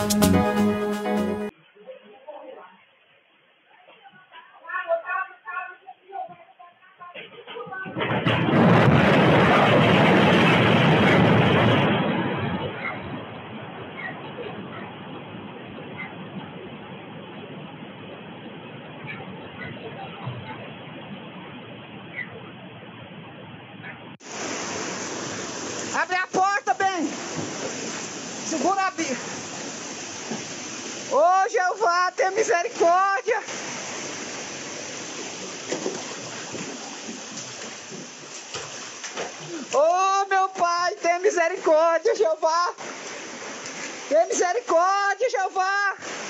Abre a porta, bem. Segura a bicha. Ô, Jeová, tenha misericórdia. Ô, meu Pai, tenha misericórdia, Jeová. Tenha misericórdia, Jeová.